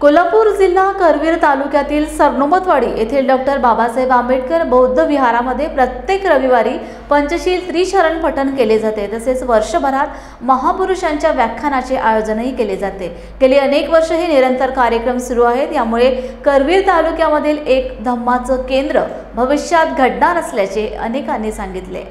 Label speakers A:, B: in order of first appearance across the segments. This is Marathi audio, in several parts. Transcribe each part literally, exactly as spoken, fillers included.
A: कोल्हापूर जिल्हा करवीर तालुक्यातील सरनोबतवाडी येथील डॉक्टर बाबासाहेब आंबेडकर बौद्ध विहारामध्ये प्रत्येक रविवारी पंचशील त्रिशरण पठण केले जाते। तसेच वर्षभरात महापुरुषांच्या व्याख्यानाचे आयोजनही केले जाते। गेली अनेक वर्ष हे निरंतर कार्यक्रम सुरू आहेत। यामुळे करवीर तालुक्यामधील एक धम्माचं केंद्र भविष्यात घडणार असल्याचे अनेकांनी सांगितले।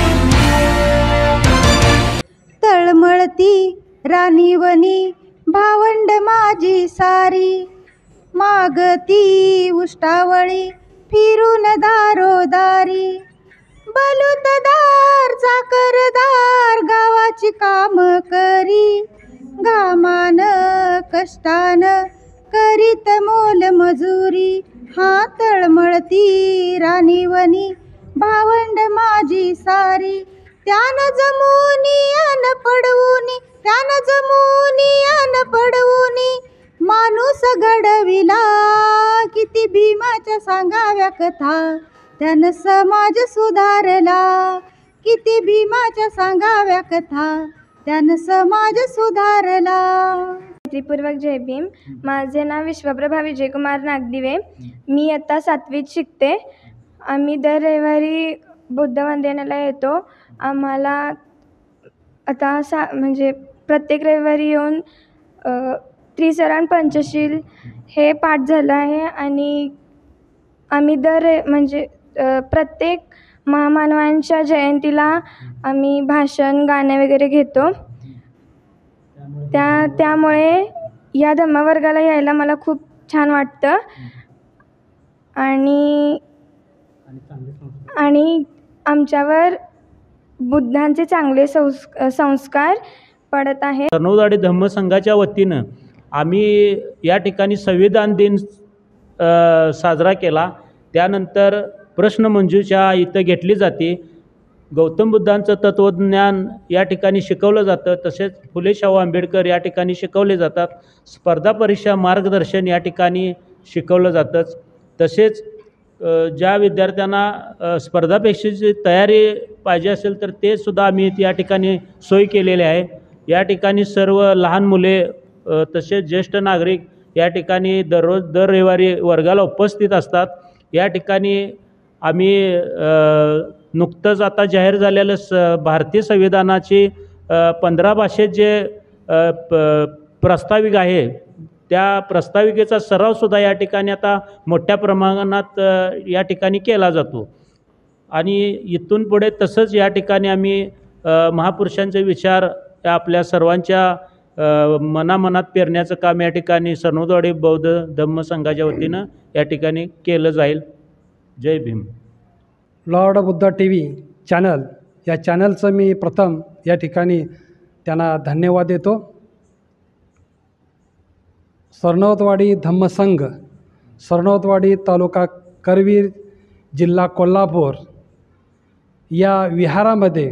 B: तळमळती राणीवनी भावंड माझी सारी, मागती उष्टावळी फिरून दारोदारी, बलुतदार चाकरदार गावाची काम करी, घामान कष्टान करीत मोल मजुरी। हा तळमळती राणीवनी भावंड माझी सारी, त्यान जमुनी अन पडवूनी, त्यान जमुनी अन पडवूनी माणूस घडविला। किती भीमाच्या सांगाव्या कथा, त्यान समाज सुधारला। किती भीमाच्या सांगाव्या कथा, त्यान समाज सुधारला।
C: मैत्रीपूर्वक जय भीम। माझे नाव विश्वप्रभा विजयकुमार नागदिवे। मी आता सातवीत शिकते। आम्ही दर रविवारी बुद्ध वंदनेला येतो। आम्हाला आता सा म्हणजे प्रत्येक रविवारी येऊन त्रिशरण पंचशील हे पाठ झालं आहे आणि आम्ही दर म्हणजे प्रत्येक महामानवांच्या जयंतीला आम्ही भाषण गाणे वगैरे घेतो। त्या त्यामुळे या धम्मवर्गाला यायला मला खूप छान वाटतं आणि आणि आमच्यावर बुद्धांचे चांगले संस् संस्कार पडत आहेत।
D: सरनोबतवाडी धम्मसंघाच्या वतीनं आम्ही या ठिकाणी संविधान दिन साजरा केला। त्यानंतर प्रश्नमंजुषा इथं घेतली जाते। गौतम बुद्धांचं तत्त्वज्ञान या ठिकाणी शिकवलं जातं। तसेच फुले शाहू आंबेडकर या ठिकाणी शिकवले जातात। स्पर्धा परीक्षा मार्गदर्शन या ठिकाणी शिकवलं जातं। तसेच ज्या विद्यार्थ्यांना स्पर्धा परीक्षेची तयारी पाहिजे असेल तर ते सुद्धा आम्ही या ठिकाणी सोय केलेली आहे। या ठिकाणी सर्व लहान मुले तसेच ज्येष्ठ नागरिक या ठिकाणी दररोज दर रविवारी वर्गाला उपस्थित असतात। या ठिकाणी आम्ही नुकतंच आता जाहीर झालेलं स भारतीय संविधानाची पंधरा भाषेत जे प्रस्ताविक आहे त्या प्रस्ताविकेचा सरावसुद्धा या ठिकाणी आता मोठ्या प्रमाणात या ठिकाणी केला जातो आणि इथून पुढे तसंच या ठिकाणी आम्ही महापुरुषांचे विचार आपल्या सर्वांच्या मनामनात पेरण्याचं काम या ठिकाणी सरनोबतवाडी बौद्ध धम्म संघाच्या वतीनं या ठिकाणी केलं जाईल। जय Bhim.
E: Lord Buddha TV channel या चॅनलचं मी प्रथम या ठिकाणी त्यांना धन्यवाद देतो। सरनोबतवाडी धम्मसंघ, सरनोबतवाडी तालुका करवीर, जिल्हा कोल्हापूर या विहारामध्ये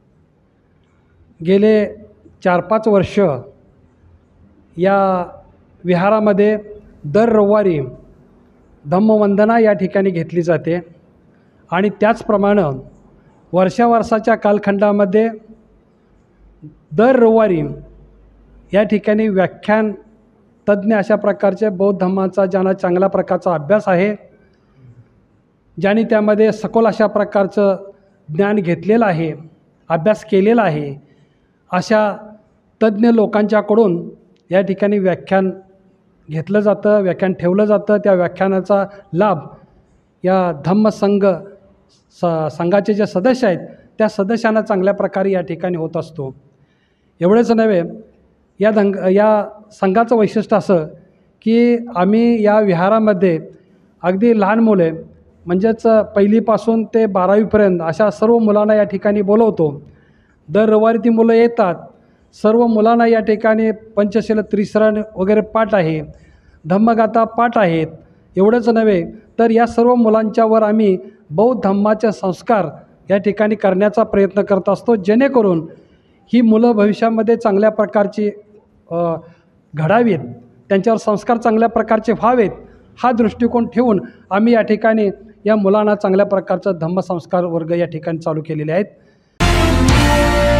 E: गेले चार पाच वर्ष या विहारामध्ये दर रविवारी धम्मवंदना या ठिकाणी घेतली जाते आणि त्याचप्रमाणे वर्षावर्षाच्या कालखंडामध्ये दर रविवारी या ठिकाणी व्याख्यान तज्ज्ञ अशा प्रकारचे बौद्ध धम्माचा ज्यांना चांगल्या प्रकारचा अभ्यास आहे, ज्यांनी त्यामध्ये सखोल अशा प्रकारचं ज्ञान घेतलेलं आहे, अभ्यास केलेला आहे, अशा तज्ज्ञ लोकांच्याकडून या ठिकाणी व्याख्यान घेतलं जातं, व्याख्यान ठेवलं जातं। त्या व्याख्यानाचा लाभ या धम्मसंघ स संघाचे जे सदस्य आहेत त्या सदस्यांना चांगल्या प्रकारे या ठिकाणी होत असतो। एवढंच नव्हे, या धंग या संघाचं वैशिष्ट्य असं की आम्ही या विहारामध्ये अगदी लहान मुले म्हणजेच पहिलीपासून ते बारावीपर्यंत अशा सर्व मुलांना या ठिकाणी बोलवतो। दर रविवारी ती मुलं येतात। सर्व मुलांना या ठिकाणी पंचशील त्रिशरण वगैरे पाठ आहे, धम्मगाथा पाठ आहेत। एवढंच नव्हे तर या सर्व मुलांच्यावर आम्ही बौद्ध धम्माचे संस्कार या ठिकाणी करण्याचा प्रयत्न करत असतो, जेणेकरून ही मुलं भविष्यामध्ये चांगल्या प्रकारची घडावीत, त्यांच्यावर संस्कार चांगल्या प्रकारचे व्हावेत हा दृष्टिकोन ठेवून आम्ही या ठिकाणी या मुलांना चांगल्या प्रकारचं धम्मसंस्कार वर्ग या ठिकाणी चालू केलेले आहेत।